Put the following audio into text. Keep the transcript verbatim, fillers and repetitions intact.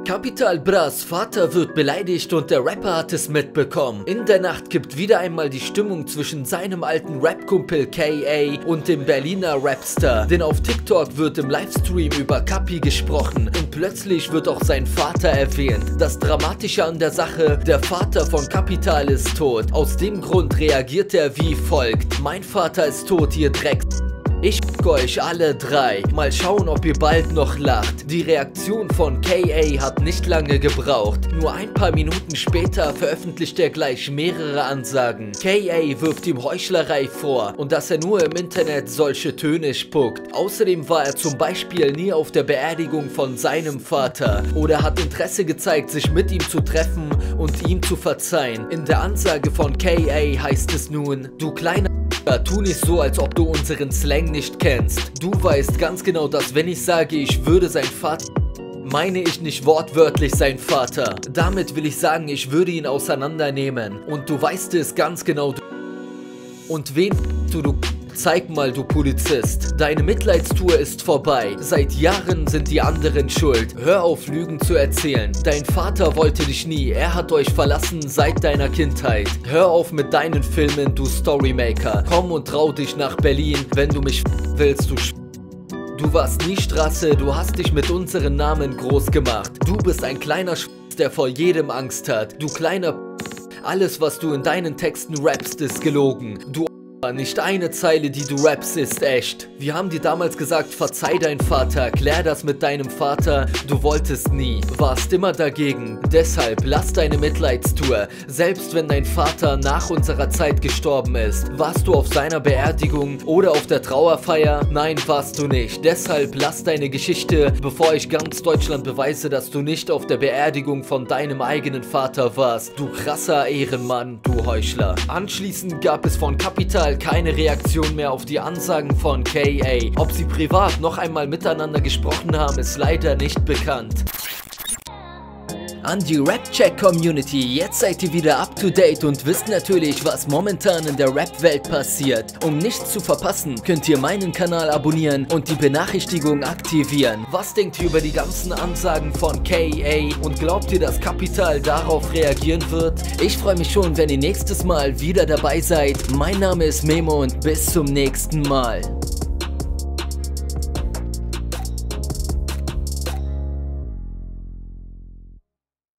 Capital Bras Vater wird beleidigt und der Rapper hat es mitbekommen. In der Nacht kippt wieder einmal die Stimmung zwischen seinem alten Rap-Kumpel K A und dem Berliner Rapstar. Denn auf TikTok wird im Livestream über Capi gesprochen und plötzlich wird auch sein Vater erwähnt. Das Dramatische an der Sache, der Vater von Capital ist tot. Aus dem Grund reagiert er wie folgt: Mein Vater ist tot, ihr Dreck. Ich f**k euch alle drei. Mal schauen, ob ihr bald noch lacht. Die Reaktion von K A hat nicht lange gebraucht. Nur ein paar Minuten später veröffentlicht er gleich mehrere Ansagen. K A wirft ihm Heuchlerei vor und dass er nur im Internet solche Töne spuckt. Außerdem war er zum Beispiel nie auf der Beerdigung von seinem Vater oder hat Interesse gezeigt, sich mit ihm zu treffen und ihm zu verzeihen. In der Ansage von K A heißt es nun: Du kleiner tu nicht so, als ob du unseren Slang nicht kennst. Du weißt ganz genau, dass wenn ich sage, ich würde sein Vater, meine ich nicht wortwörtlich sein Vater. Damit will ich sagen, ich würde ihn auseinandernehmen. Und du weißt es ganz genau. Und wen du, du zeig mal, du Polizist. Deine Mitleidstour ist vorbei. Seit Jahren sind die anderen schuld. Hör auf, Lügen zu erzählen. Dein Vater wollte dich nie. Er hat euch verlassen seit deiner Kindheit. Hör auf mit deinen Filmen, du Storymaker. Komm und trau dich nach Berlin, wenn du mich willst, du Sch Du warst nie Straße, du hast dich mit unseren Namen groß gemacht. Du bist ein kleiner Sch der vor jedem Angst hat. Du kleiner Alles, was du in deinen Texten rappst, ist gelogen. Du Nicht eine Zeile, die du rappst, ist echt. Wir haben dir damals gesagt, verzeih dein Vater, klär das mit deinem Vater. Du wolltest nie, warst immer dagegen. Deshalb lass deine Mitleidstour. Selbst wenn dein Vater nach unserer Zeit gestorben ist. Warst du auf seiner Beerdigung oder auf der Trauerfeier? Nein, warst du nicht. Deshalb lass deine Geschichte, bevor ich ganz Deutschland beweise, dass du nicht auf der Beerdigung von deinem eigenen Vater warst. Du krasser Ehrenmann, du Heuchler. Anschließend gab es von Capital keine Reaktion mehr auf die Ansagen von K A. Ob sie privat noch einmal miteinander gesprochen haben, ist leider nicht bekannt. An die Rap-Check-Community, jetzt seid ihr wieder up to date und wisst natürlich, was momentan in der Rap-Welt passiert. Um nichts zu verpassen, könnt ihr meinen Kanal abonnieren und die Benachrichtigung aktivieren. Was denkt ihr über die ganzen Ansagen von K A und glaubt ihr, dass Capital darauf reagieren wird? Ich freue mich schon, wenn ihr nächstes Mal wieder dabei seid. Mein Name ist Memo und bis zum nächsten Mal.